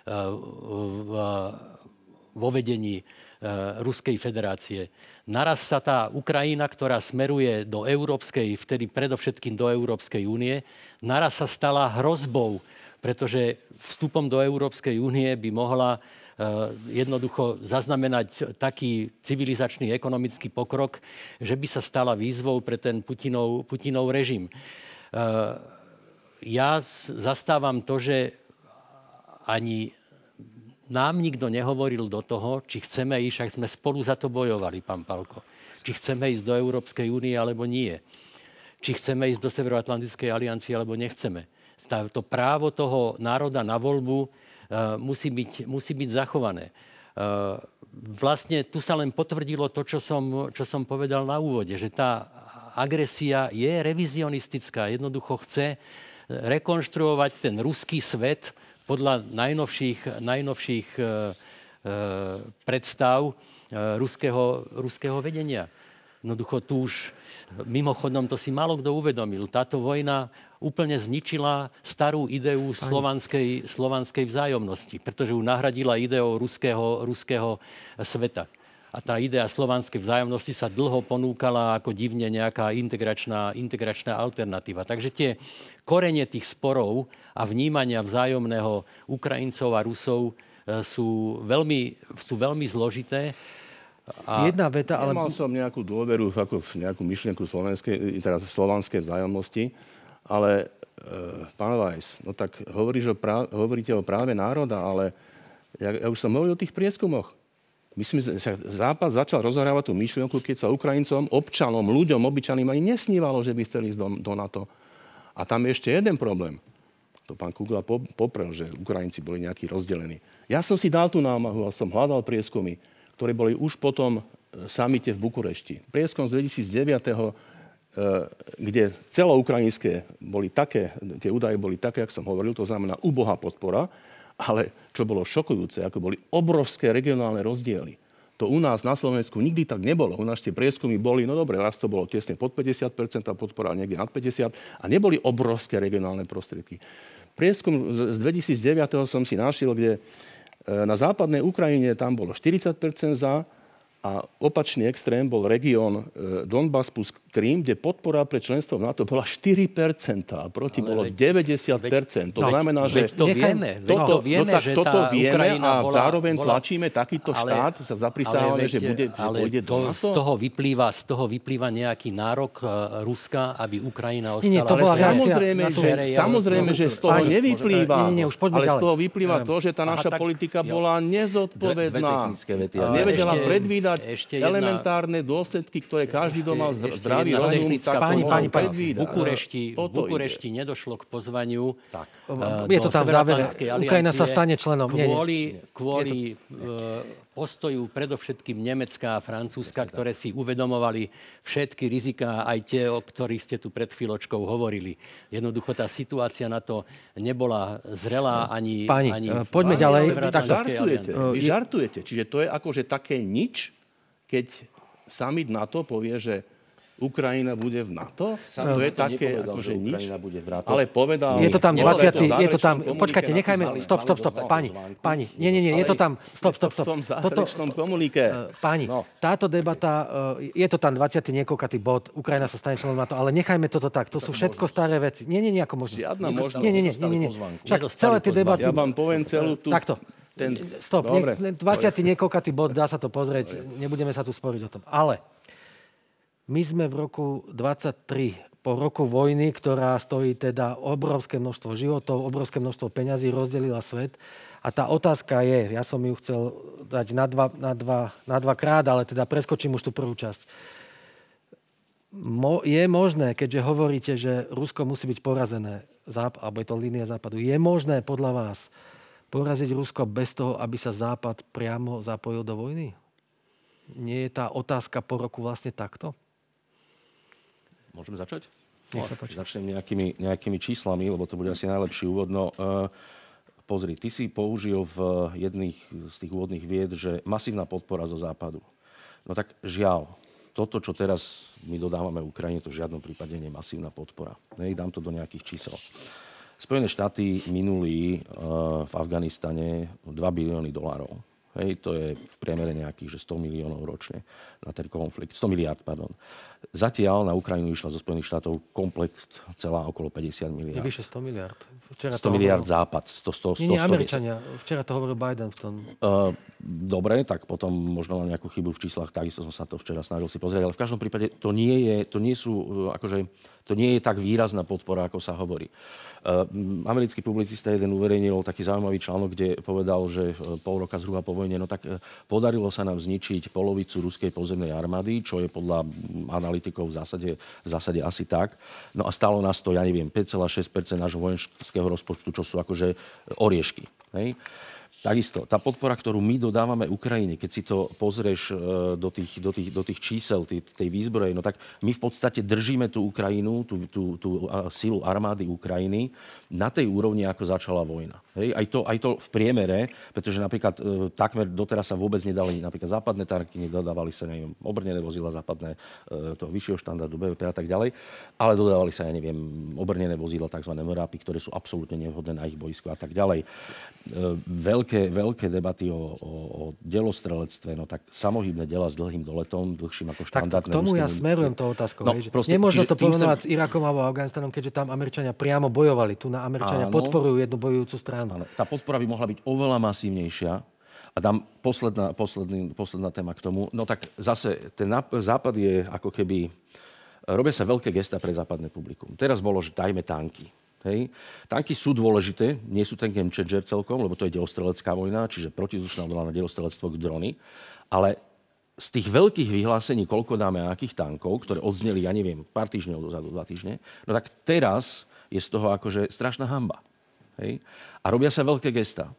vo vedení Ruskej federácie. Naraz sa tá Ukrajina, ktorá smeruje do Európskej, vtedy predovšetkým do Európskej únie, naraz sa stala hrozbou, pretože vstupom do Európskej únie by mohla jednoducho zaznamenať taký civilizačný ekonomický pokrok, že by sa stala výzvou pre ten Putinov režim. Ja zastávam to, že ani nám nikto nehovoril do toho, či chceme ísť, ak sme spolu za to bojovali, pán Palko. Či chceme ísť do Európskej únie, alebo nie. Či chceme ísť do Severoatlantickej aliancie, alebo nechceme. To právo toho národa na voľbu musí byť zachované. Vlastne tu sa len potvrdilo to, čo som povedal na úvode, že tá agresia je revizionistická. Jednoducho chce rekonštruovať ten ruský svet podľa najnovších predstav ruského vedenia. Jednoducho tu už, mimochodom, to si málo kto uvedomil. Táto vojna úplne zničila starú ideu slovanskej vzájomnosti, pretože ju nahradila ideou ruského sveta. A tá idea slovanskej vzájomnosti sa dlho ponúkala ako divne nejaká integračná alternatíva. Takže tie korene tých sporov a vnímania vzájomného Ukrajincov a Rusov sú veľmi zložité.
Jedna veta, ale...
Nemal som nejakú dôveru v nejakú myšlienku slovanskej vzájomnosti, ale pán Weiss, no tak hovoríte o práve národa, ale ja už som hovoril o tých prieskumoch. Západ začal rozohrávať tú myšlienku, keď sa Ukrajincom, občanom, ľuďom, obyčaným ani nesnívalo, že by chceli ísť do NATO. A tam je ešte jeden problém. To pán Kugla poprel, že Ukrajinci boli nejakí rozdelení. Ja som si dal tú námahu a som hľadal prieskumy. ktoré boli už po tom samite v Bukurešti. Prieskum z 2009, kde celoukrajinské boli také, tie údaje boli také, ako som hovoril, to znamená úbohá podpora, ale čo bolo šokujúce, ako boli obrovské regionálne rozdiely. To u nás na Slovensku nikdy tak nebolo. U nás tie prieskumy boli, no dobre, raz to bolo tesne pod 50%, podpora niekde nad 50% a neboli obrovské regionálne prostriedky. Prieskum z 2009 som si našiel, kde na západnej Ukrajine tam bolo 40% za a opačný extrém bol región Donbas plus Krím, kde podpora pre členstvo v NATO bola 4% a proti bolo 90%. To znamená, že
to vieme, toto vieme
a zároveň tlačíme takýto štát, sa zaprisávame, že pôjde do NATO.
Z toho vyplýva nejaký nárok Ruska, aby Ukrajina ostala...
Samozrejme, že z toho nevyplýva, ale z toho vyplýva to, že tá naša politika bola nezodpovedná. Nevedela predvídať elementárne dôsledky, ktoré každý doma zdravý rozum tak predvída.
V Bukurešti nedošlo k pozvaniu
je to tam v závere. Ukrajina sa stane členom.
Kvôli postoju predovšetkým Nemecka a Francúzska, ktoré si uvedomovali všetky riziká, aj tie, o ktorých ste tu pred chvíľočkou hovorili. Jednoducho tá situácia na to nebola zrelá ani...
Poďme ďalej.
Vy žartujete. Čiže to je akože také nič, keď summit NATO povie, že Ukrajina bude v NATO? To je také, akože nič. Ale povedal...
Je to tam 20. Je to tam... Počkajte, nechajme... Stop. Páni. Nie, je to tam... Stop.
V tom záverečnom komunike.
Páni, táto debata... Je to tam 20. niekoľkatý bod. Ukrajina sa stane členom NATO. Ale nechajme toto tak. To sú všetko staré veci. Nie, ako možnosť.
Žiadna možnosť.
Nie. Však celé tie debaty...
Ja vám poviem celú tú...
Takto. Stop. 20. niekoľkatý bod, dá sa to pozrieť. Nebudeme sa tu sporiť o tom. Ale my sme v roku 23, po roku vojny, ktorá stojí teda obrovské množstvo životov, obrovské množstvo peňazí, rozdelila svet. A tá otázka je, ja som ju chcel dať na dvakrát, ale teda preskočím už tú prvú časť. Je možné, keďže hovoríte, že Rusko musí byť porazené, alebo je to línia západu, je možné podľa vás poraziť Rusko bez toho, aby sa Západ priamo zapojil do vojny? Nie je tá otázka po roku vlastne takto?
Môžeme začať?
Začnem
nejakými číslami, lebo to bude asi najlepší úvod. No, pozri, ty si použil v jedných z tých úvodných vied, že masívna podpora zo západu. No tak žiaľ, toto, čo teraz my dodávame Ukrajine, to v žiadnom prípade nie je masívna podpora. Dám to do nejakých čísel. Spojené štáty minuli v Afganistane $2 bilióny. To je v priemere nejakých 100 miliónov ročne na ten konflikt. 100 miliárd, pardon. Zatiaľ na Ukrajinu išla zo Spojených štátov komplet celá okolo 50 miliárd.
Je vyše 100 miliárd.
100 miliárd západ. 100,
nie, Američania. Včera to hovoril Biden v tom.
Dobre, tak potom možno mám nejakú chybu v číslach. Takisto som sa to včera snažil si pozrieť. Ale v každom prípade to nie je tak výrazná podpora, ako sa hovorí. Americký publicista jeden uverejnil taký zaujímavý článok, kde povedal, že pol roka zhruba po vojne, no tak podarilo sa nám zničiť polovicu ruskej pozemnej armády, čo je podľa analytikov v zásade asi tak. No a stálo nás to, 5,6% nášho vojenského rozpočtu, čo sú akože oriešky. Hej? Takisto, tá podpora, ktorú my dodávame Ukrajine, keď si to pozrieš do tých čísel, tej výzbroje, no tak my v podstate držíme tú Ukrajinu, tú silu armády Ukrajiny na tej úrovni, ako začala vojna. Hej? Aj to v priemere, pretože napríklad takmer doteraz sa vôbec nedali napríklad západné tanky, nedodávali sa, obrnené vozidlá západné toho vyššieho štandardu BVP a tak ďalej, ale dodávali sa, obrnené vozidlá, tzv. MRAPy, ktoré sú absolútne nevhodné na ich boisko a tak ďalej. Veľké debaty o delostrelectve, no tak samohybné dela s dlhým doletom, dlhším ako štandardné.
Tak k tomu ja smerujem tou otázkou. No, nemôžno to porovnávať s Irakom alebo Afganistanom, keďže tam Američania priamo bojovali. Tu na Američania podporujú jednu bojujúcu stranu.
Áno. Tá podpora by mohla byť oveľa masívnejšia. A dám posledná téma k tomu. No tak zase, ten západ je ako keby... Robia sa veľké gestá pre západné publikum. Teraz bolo, že dajme tanky. Hej. Tanky sú dôležité, nie sú ten game changer celkom, lebo to je delostrelecká vojna, čiže protizdušná odolná delostrelectvo k drony. Ale z tých veľkých vyhlásení, koľko dáme a akých tankov, ktoré odzneli, pár týždňov dozadu, 2 týždne, no tak teraz je z toho akože strašná hanba. Hej. A robia sa veľké gestá.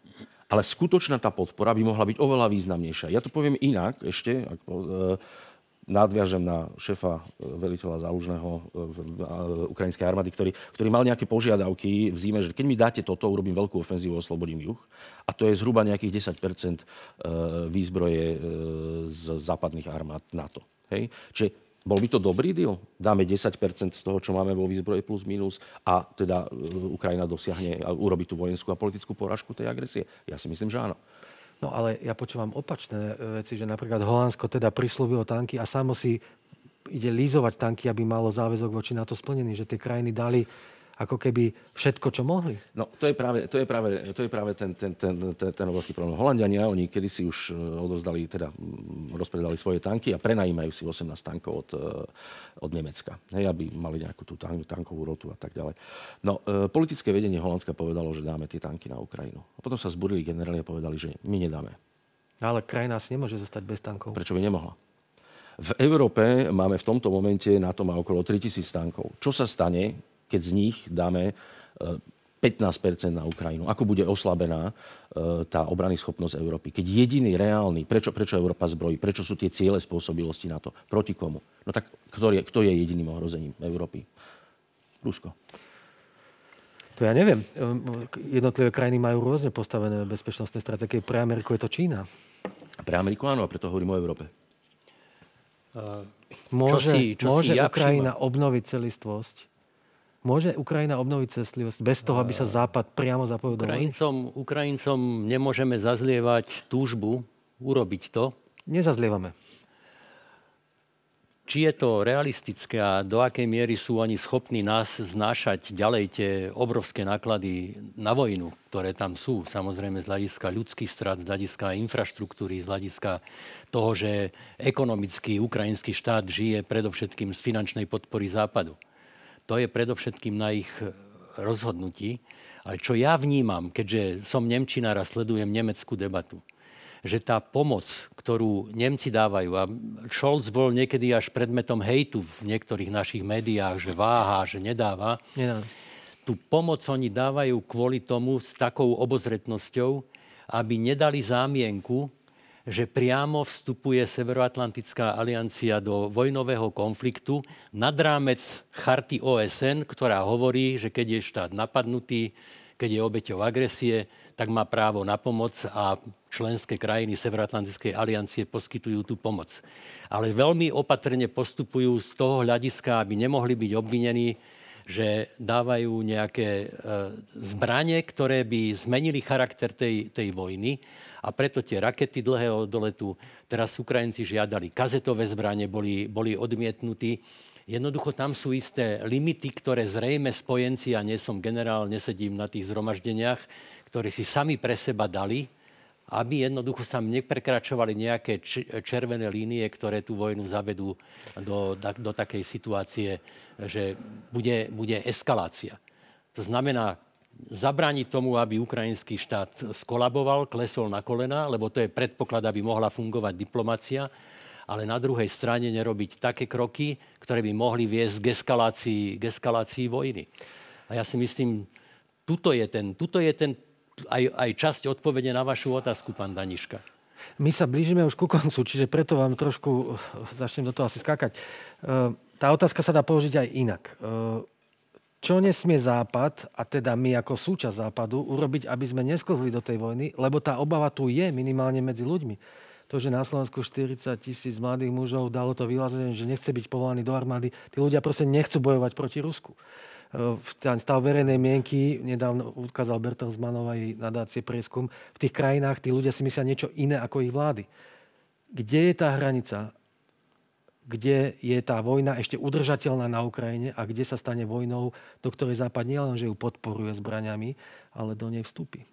Ale skutočná tá podpora by mohla byť oveľa významnejšia. Ja to poviem inak ešte, nadviažem na šéfa veliteľa záložného ukrajinskej armády, ktorý mal nejaké požiadavky v zime, že keď mi dáte toto, urobím veľkú ofenzívu, oslobodím juh. A to je zhruba nejakých 10% výzbroje z západných armád NATO. Hej? Čiže bol by to dobrý deal? Dáme 10% z toho, čo máme vo výzbroje plus minus a teda Ukrajina dosiahne a urobí tú vojenskú a politickú porážku tej agresie? Ja si myslím, že áno.
No ale ja počúvam opačné veci, že napríklad Holandsko teda prislúbilo tanky a samo si ide lízovať tanky, aby malo záväzok voči NATO splnený, že tie krajiny dali ako keby všetko, čo mohli.
No, to je práve ten obrovský problém. Holanďania, oni kedysi už rozpredali svoje tanky a prenajímajú si 18 tankov od Nemecka. Hej, aby mali nejakú tú tankovú rotu a tak ďalej. No, politické vedenie Holandska povedalo, že dáme tie tanky na Ukrajinu. A potom sa zburili generáli a povedali, že my nedáme.
Ale krajina si nemôže zostať bez tankov.
Prečo by nemohla? V Európe máme v tomto momente NATO má okolo 3000 tankov. Čo sa stane, keď z nich dáme 15% na Ukrajinu? Ako bude oslabená tá obranyschopnosť Európy? Keď jediný reálny, prečo Európa zbrojí? Prečo sú tie ciele spôsobilosti NATO? Proti komu? No tak kto je jediným ohrozením Európy? Rusko.
To ja neviem. Jednotlivé krajiny majú rôzne postavené bezpečnostné stratégie. Pre Ameriku je to Čína.
Pre Ameriku áno, a preto hovorím o Európe.
Môže Ukrajina obnoviť celistvosť? Môže Ukrajina obnoviť celistvosť bez toho, aby sa Západ priamo zapojil do vojny?
Ukrajincom nemôžeme zazlievať túžbu urobiť to.
Nezazlievame.
Či je to realistické a do akej miery sú oni schopní nás znášať ďalej tie obrovské náklady na vojnu, ktoré tam sú, samozrejme z hľadiska ľudských strát, z hľadiska infraštruktúry, z hľadiska toho, že ekonomicky ukrajinský štát žije predovšetkým z finančnej podpory Západu. To je predovšetkým na ich rozhodnutí. Ale čo ja vnímam, keďže som Nemčinár a sledujem nemeckú debatu, že tá pomoc, ktorú Nemci dávajú, a Scholz bol niekedy až predmetom hejtu v niektorých našich médiách, že váha, že nedáva. Tú pomoc oni dávajú kvôli tomu s takou obozretnosťou, aby nedali zámienku, že priamo vstupuje Severoatlantická aliancia do vojnového konfliktu nad rámec charty OSN, ktorá hovorí, že keď je štát napadnutý, keď je obeťou agresie, tak má právo na pomoc a členské krajiny Severoatlantickej aliancie poskytujú tú pomoc. Ale veľmi opatrne postupujú z toho hľadiska, aby nemohli byť obvinení, že dávajú nejaké zbranie, ktoré by zmenili charakter tej vojny. A preto tie rakety dlhého doletu, teraz Ukrajinci žiadali kazetové zbranie, boli odmietnutí. Jednoducho tam sú isté limity, ktoré zrejme spojenci, ja nie som generál, nesedím na tých zhromaždeniach, ktorí si sami pre seba dali, aby jednoducho sa neprekračovali nejaké červené línie, ktoré tú vojnu zavedú do takej situácie, že bude eskalácia. To znamená, zabrániť tomu, aby ukrajinský štát skolaboval, klesol na kolena, lebo to je predpoklad, aby mohla fungovať diplomacia, ale na druhej strane nerobiť také kroky, ktoré by mohli viesť k eskalácii vojny. A ja si myslím, tuto je ten aj časť odpovede na vašu otázku, pán Daniška.
My sa blížime už ku koncu, čiže preto vám trošku začnem do toho asi skákať. Tá otázka sa dá položiť aj inak. Čo nesmie Západ, a teda my ako súčasť Západu, urobiť, aby sme nesklzli do tej vojny, lebo tá obava tu je minimálne medzi ľuďmi. To, že na Slovensku 40 000 mladých mužov dalo to vyhlásenie, že nechce byť povolaný do armády, tí ľudia proste nechcú bojovať proti Rusku. Ten stav verejnej mienky, nedávno ukázal Bertelsmann aj nadácie prieskum, v tých krajinách tí ľudia si myslia niečo iné ako ich vlády. Kde je tá hranica? Kde je tá vojna ešte udržateľná na Ukrajine a kde sa stane vojnou, do ktorej Západ nielen, že ju podporuje zbraňami, ale do nej vstúpi.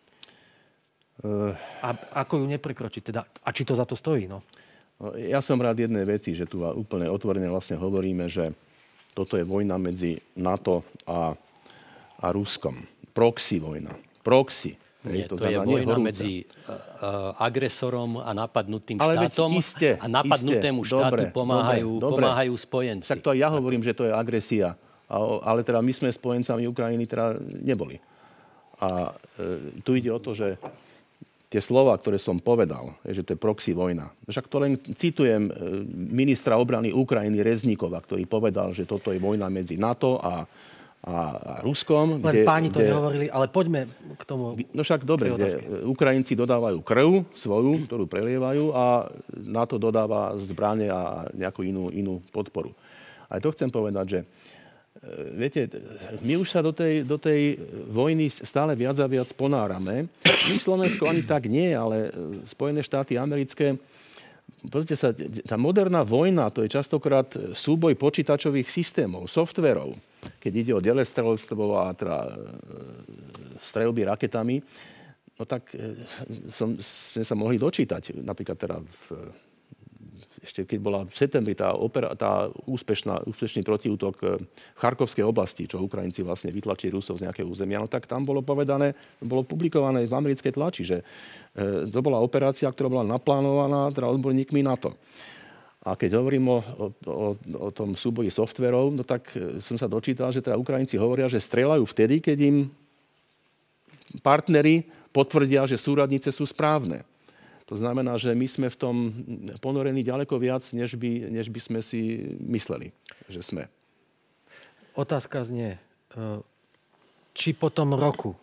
A ako ju neprekročiť? Teda, a či to za to stojí? No?
Ja som rád jednej veci, že tu úplne otvorene vlastne hovoríme, že toto je vojna medzi NATO a Ruskom. Proxy vojna. Proxy.
Nie, to je vojna medzi agresorom a napadnutým štátom a napadnutému štátu pomáhajú spojenci.
Tak to aj ja hovorím, že to je agresia. Ale teda my sme spojencami Ukrajiny teda neboli. A tu ide o to, že tie slova, ktoré som povedal, že to je proxy vojna. Však to len citujem ministra obrany Ukrajiny Rezníkova, ktorý povedal, že toto je vojna medzi NATO a Ruskom.
Len páni to nehovorili, ale poďme k tomu.
No však dobre, kde Ukrajinci dodávajú krv svoju, ktorú prelievajú a NATO dodáva zbrane a nejakú inú podporu. Ale to chcem povedať, že viete, my už sa do tej vojny stále viac a viac ponárame. My Slovensko ani tak nie, ale Spojené štáty americké. Pozrite sa, tá moderná vojna, to je častokrát súboj počítačových systémov, softverov. Keď ide o delestreľstvo a streľby raketami, no tak sme sa mohli dočítať. Napríklad teda ešte keď bola v septembri tá úspešný protiútok v Charkovskej oblasti, čo Ukrajinci vlastne vytlačili Rusov z nejakého územia, no tak tam bolo povedané, bolo publikované v americkej tlači, že to bola operácia, ktorá bola naplánovaná teda odborníkmi NATO. A keď hovorím o tom súboji softverov, no tak som sa dočítal, že teda Ukrajinci hovoria, že strieľajú vtedy, keď im partneri potvrdia, že súradnice sú správne. To znamená, že my sme v tom ponorení ďaleko viac, než by sme si mysleli, že sme.
Otázka znie, či po tom roku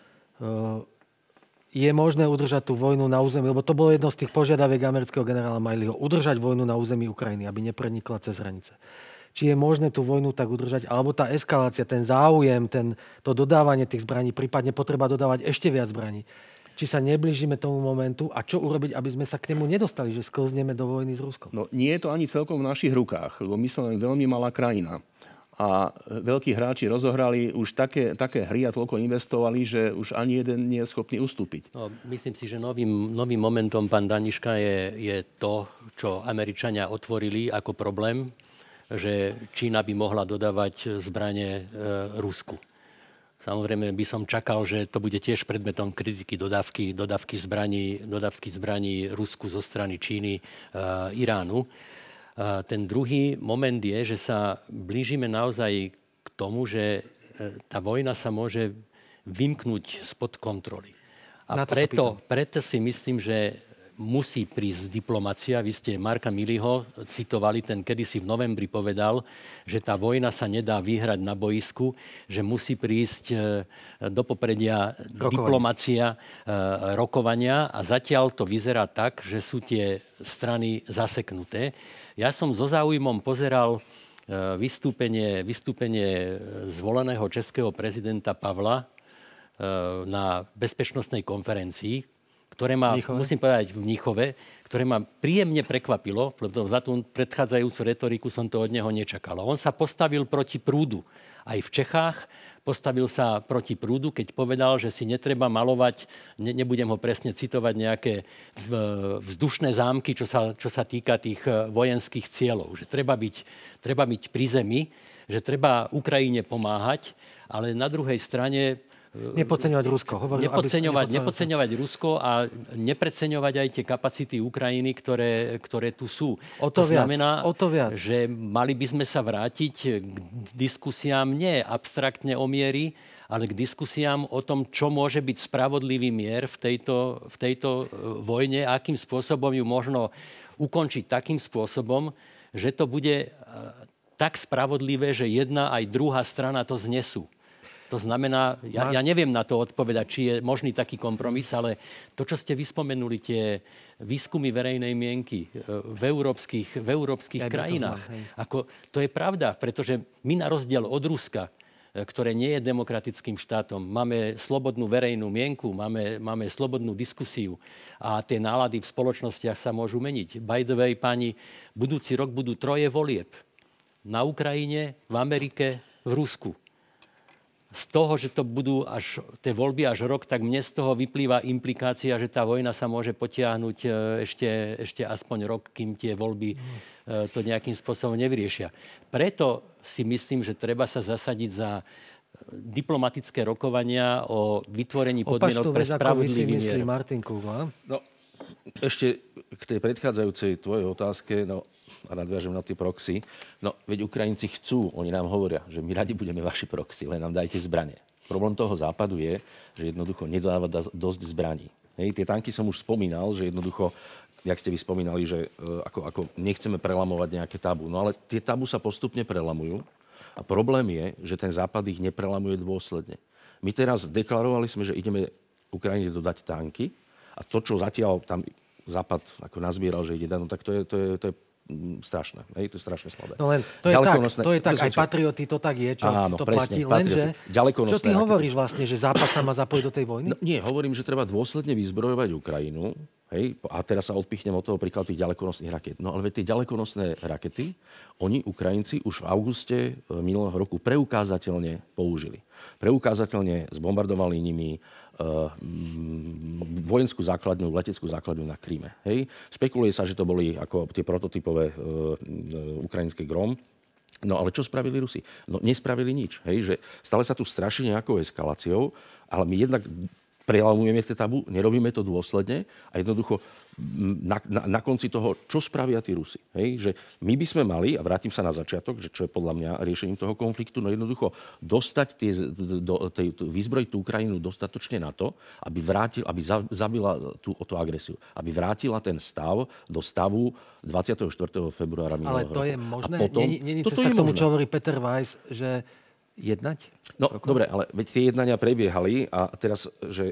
je možné udržať tú vojnu na území, lebo to bolo jedno z tých požiadaviek amerického generála Mileyho, udržať vojnu na území Ukrajiny, aby neprenikla cez hranice. Či je možné tú vojnu tak udržať, alebo tá eskalácia, ten záujem, to dodávanie tých zbraní, prípadne potreba dodávať ešte viac zbraní. Či sa neblížime tomu momentu a čo urobiť, aby sme sa k nemu nedostali, že sklzneme do vojny s Ruskom?
No nie je to ani celkom v našich rukách, lebo my sme veľmi malá krajina. A veľkí hráči rozohrali už také hry a toľko investovali, že už ani jeden nie je schopný ustúpiť.
No, myslím si, že novým momentom, pán Daniška, je to, čo Američania otvorili ako problém, že Čína by mohla dodávať zbrane Rusku. Samozrejme by som čakal, že to bude tiež predmetom kritiky dodávky zbraní Rusku zo strany Číny, Iránu. Ten druhý moment je, že sa blížime naozaj k tomu, že tá vojna sa môže vymknúť spod kontroly. A preto si myslím, že musí prísť diplomacia. Vy ste Marka Milleyho citovali, ten kedysi v novembri povedal, že tá vojna sa nedá vyhrať na boisku, že musí prísť do popredia diplomacia, rokovania a zatiaľ to vyzerá tak, že sú tie strany zaseknuté. Ja som so záujmom pozeral vystúpenie zvoleného českého prezidenta Pavla na bezpečnostnej konferencii, ktoré ma, musím povedať, v Mníchove, ktoré ma príjemne prekvapilo, lebo za tú predchádzajúcu retoriku som to od neho nečakal. On sa postavil proti prúdu. Aj v Čechách postavil sa proti prúdu, keď povedal, že si netreba malovať, nebudem ho presne citovať, nejaké vzdušné zámky, čo sa týka tých vojenských cieľov. Že treba byť pri zemi, že treba Ukrajine pomáhať, ale na druhej strane
nepodceňovať Rusko.
Nepodceňovať Rusko a nepreceňovať aj tie kapacity Ukrajiny, ktoré tu sú. To znamená, že mali by sme sa vrátiť k diskusiám nie abstraktne o miery, ale k diskusiám o tom, čo môže byť spravodlivý mier v tejto vojne a akým spôsobom ju možno ukončiť takým spôsobom, že to bude tak spravodlivé, že jedna aj druhá strana to znesú. To znamená, ja neviem na to odpovedať, či je možný taký kompromis, ale to, čo ste vyspomenuli, tie výskumy verejnej mienky v európskych krajinách, to je pravda, pretože my na rozdiel od Ruska, ktoré nie je demokratickým štátom, máme slobodnú verejnú mienku, máme slobodnú diskusiu a tie nálady v spoločnostiach sa môžu meniť. By the way, páni, budúci rok budú 3 volieb. Na Ukrajine, v Amerike, v Rusku. Z toho, že to budú až tie voľby až rok, tak mne z toho vyplýva implikácia, že tá vojna sa môže potiahnuť ešte aspoň rok, kým tie voľby to nejakým spôsobom nevyriešia. Preto si myslím, že treba sa zasadiť za diplomatické rokovania o vytvorení podmienok pre spravodlivý mier.
Martin Kúva.
No, ešte k tej predchádzajúcej tvojej otázke, a nadviažem na tie proxy. No, veď Ukrajinci chcú, oni nám hovoria, že my radi budeme vaši proxy, len nám dajte zbrane. Problém toho západu je, že jednoducho nedáva dosť zbraní. Hej, tie tanky som už spomínal, že jednoducho, jak ste vy spomínali, že ako nechceme prelamovať nejaké tabu. No ale tie tabu sa postupne prelamujú a problém je, že ten západ ich neprelamuje dôsledne. My teraz deklarovali sme, že ideme Ukrajine dodať tanky a to, čo zatiaľ tam západ ako nazbieral, že ide dať, no tak to je strašné. Hej, to je strašne slabé.
No len to je tak, aj patrioti to tak je, čo áno, to presne, platí. Lenže, čo ty hovoríš vlastne, že Západ sa má zapojiť do tej vojny?
No, nie, hovorím, že treba dôsledne vyzbrojovať Ukrajinu. Hej, a teraz sa odpichnem od toho príkladu tých ďalekonosných raket. No ale tie ďalekonosné rakety, oni, Ukrajinci, už v auguste minulého roku preukázateľne použili. Preukázateľne zbombardovali nimi vojenskú základňu, leteckú základňu na Kríme. Hej. Špekuluje sa, že to boli ako tie prototypové ukrajinské Grom. No ale čo spravili Rusi? No nespravili nič. Hej, že stále sa tu straší nejakou eskaláciou, ale my jednak prelamujeme tie tabu, nerobíme to dôsledne a jednoducho na konci toho, čo spravia tí Rusi. Hej? Že my by sme mali, a vrátim sa na začiatok, že čo je podľa mňa riešením toho konfliktu, no jednoducho dostať vyzbrojiť tú Ukrajinu dostatočne na to, aby zabila tú agresiu. Aby vrátila ten stav do stavu 24. februára minulého roku.
Ale to je možné? Není cesta k tomu, čo hovorí Peter Weiss, že jednať?
No, dobre, ale veď tie jednania prebiehali a teraz, že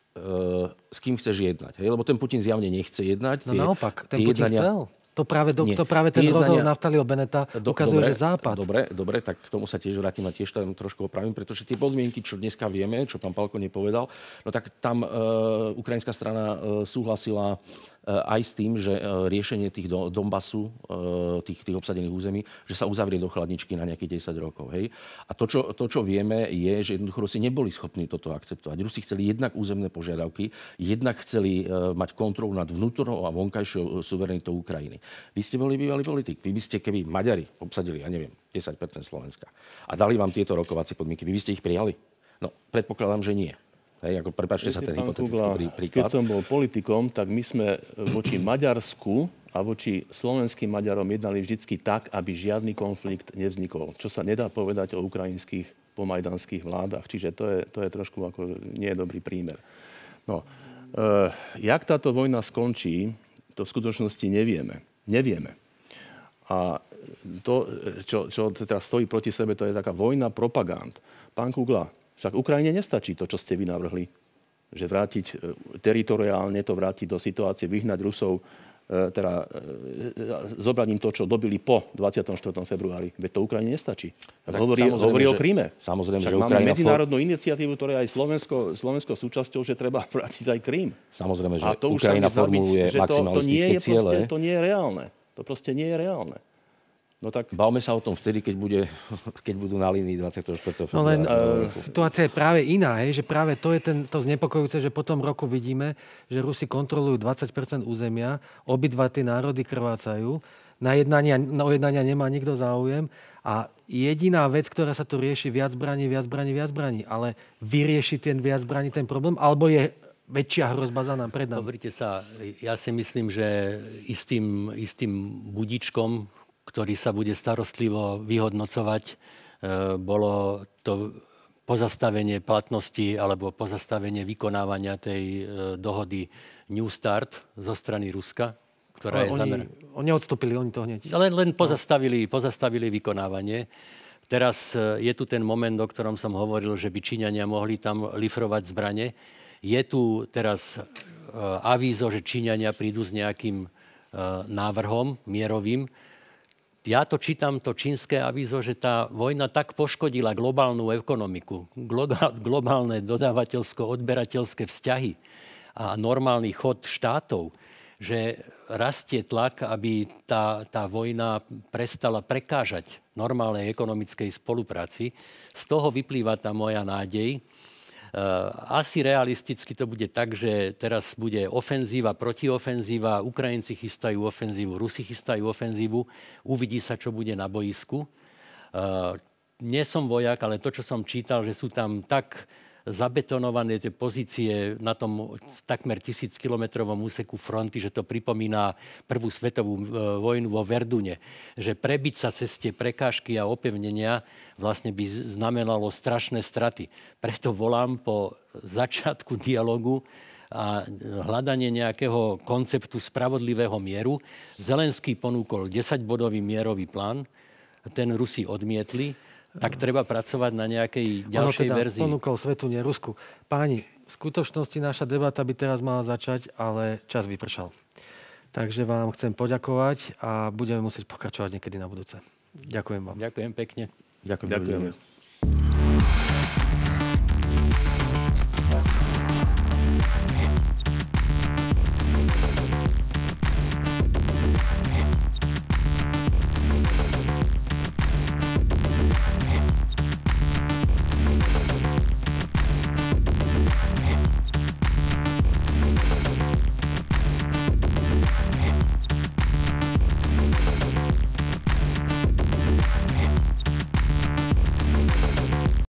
s kým chceš jednať? Hej? Lebo ten Putin zjavne nechce jednať.
No naopak, ten Putin chcel. To práve ten rozhovor Naftaliho Beneta ukazuje, že Západ.
Dobre, tak k tomu sa tiež vrátim a tiež tam trošku opravím, pretože tie podmienky, čo dneska vieme, čo pán Pálko nepovedal, no tak tam ukrajinská strana súhlasila aj s tým, že riešenie tých Donbasu, tých obsadených území, že sa uzavrie do chladničky na nejakých 10 rokov. Hej? A to, čo vieme, je, že jednoducho Rusi neboli schopní toto akceptovať. Rusi chceli jednak územné požiadavky, jednak chceli mať kontrolu nad vnútornou a vonkajšou suverenitou Ukrajiny. Vy ste boli bývalý politik. Vy by ste, keby Maďari obsadili, 10% Slovenska a dali vám tieto rokovacie podmienky, vy by ste ich prijali? No, predpokladám, že nie. Hej, prepáčte sa ten hypotetický príklad.
Keď som bol politikom, tak my sme voči Maďarsku a voči slovenským Maďarom jednali vždycky tak, aby žiadny konflikt nevznikol. Čo sa nedá povedať o ukrajinských pomajdanských vládach. Čiže to je trošku ako nie je dobrý prímer. No, jak táto vojna skončí, to v skutočnosti nevieme. A to, čo teraz stojí proti sebe, to je taká vojna propagand. Pán Kugla, však Ukrajine nestačí to, čo ste vy navrhli. Že vrátiť teritoriálne, to vrátiť do situácie, vyhnať Rusov, zobrať im to, čo dobili po 24. februári. Veď to Ukrajine nestačí. Hovorí o Kríme.
Samozrejme,
však
že
máme medzinárodnú iniciatívu, ktorá je aj Slovenskou súčasťou, že treba vrátiť aj Krím.
Samozrejme, že Ukrajina formuluje maximalistické ciele.
To nie je reálne. To proste nie je reálne. No tak
bavme sa o tom vtedy, keď budú na línii 24. februára.
No len situácia je práve iná, že práve to je to znepokojúce, že po tom roku vidíme, že Rusi kontrolujú 20% územia, obidva tie národy krvácajú, o jednania nemá nikto záujem a jediná vec, ktorá sa tu rieši, viac zbraní, ale vyrieši ten viac zbraní ten problém, alebo je väčšia hrozba za nám, pred nami?
Pozrite sa, ja si myslím, že istým budičkom, ktorý sa bude starostlivo vyhodnocovať, bolo to pozastavenie platnosti alebo pozastavenie vykonávania tej dohody New Start zo strany Ruska, ktorá je zameraná.
Oni odstúpili, oni to hneď.
Len pozastavili vykonávanie. Teraz je tu ten moment, o ktorom som hovoril, že by Číňania mohli tam lifrovať zbrane. Je tu teraz avízo, že Číňania prídu s nejakým návrhom mierovým. Ja to čítam, to čínske avízo, že tá vojna tak poškodila globálnu ekonomiku, globálne dodávateľsko-odberateľské vzťahy a normálny chod štátov, že rastie tlak, aby tá vojna prestala prekážať normálnej ekonomickej spolupráci. Z toho vyplýva tá moja nádej. Asi realisticky to bude tak, že teraz bude ofenzíva, protiofenzíva, Ukrajinci chystajú ofenzívu, Rusi chystajú ofenzívu, uvidí sa, čo bude na boisku. Nie som vojak, ale to, čo som čítal, že sú tam tak zabetonované tie pozície na tom takmer 1000-kilometrovom úseku fronty, že to pripomína prvú svetovú vojnu vo Verdune. Že prebiť sa cez tie prekážky a opevnenia vlastne by znamenalo strašné straty. Preto volám po začiatku dialogu a hľadanie nejakého konceptu spravodlivého mieru. Zelenský ponúkol 10-bodový mierový plán, ten Rusi odmietli. Tak treba pracovať na nejakej ďalšej verzii.
Ponúkol svetu, nie Rusku. Páni, v skutočnosti naša debata by teraz mala začať, ale čas vypršal. Takže vám chcem poďakovať a budeme musieť pokračovať niekedy na budúce. Ďakujem vám.
Ďakujem pekne.
Ďakujem.